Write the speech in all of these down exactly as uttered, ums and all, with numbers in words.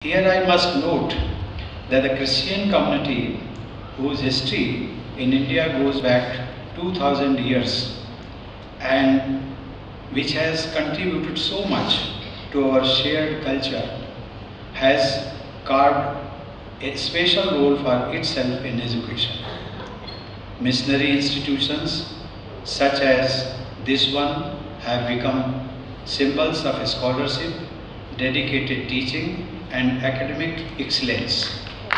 Here I must note that the Christian community, whose history in India goes back two thousand years and which has contributed so much to our shared culture, has carved a special role for itself in education. Missionary institutions such as this one have become symbols of scholarship, dedicated teaching, and academic excellence.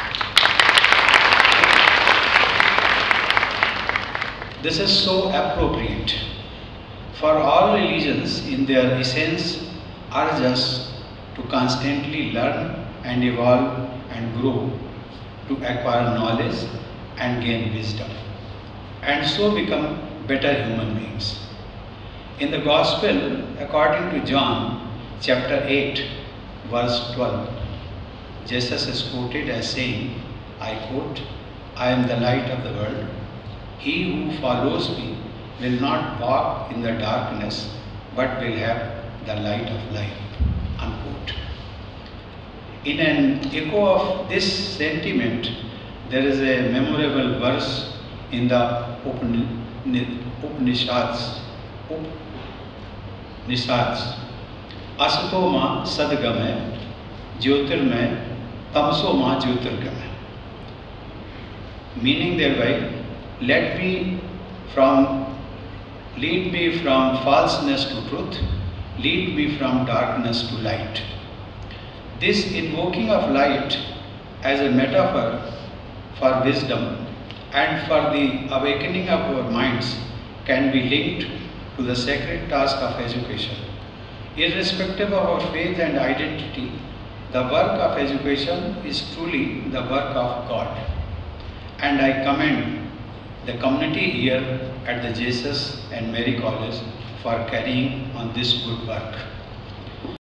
This is so appropriate, for all religions in their essence urge us to constantly learn and evolve and grow, to acquire knowledge and gain wisdom, and so become better human beings. In the Gospel according to John chapter eight verse twelve, Jesus is quoted as saying, I quote, I am the light of the world. He who follows me will not walk in the darkness, but will have the light of life. Unquote. In an echo of this sentiment, there is a memorable verse in the Upanishads. Upanishads. Asato ma sadgame, jyotirmay, tamso ma jyotirgame. Meaning thereby, let me from, lead me from falseness to truth, lead me from darkness to light. This invoking of light as a metaphor for wisdom and for the awakening of our minds can be linked to the sacred task of education. Irrespective of our faith and identity, the work of education is truly the work of God. And I commend the community here at the Jesus and Mary College for carrying on this good work.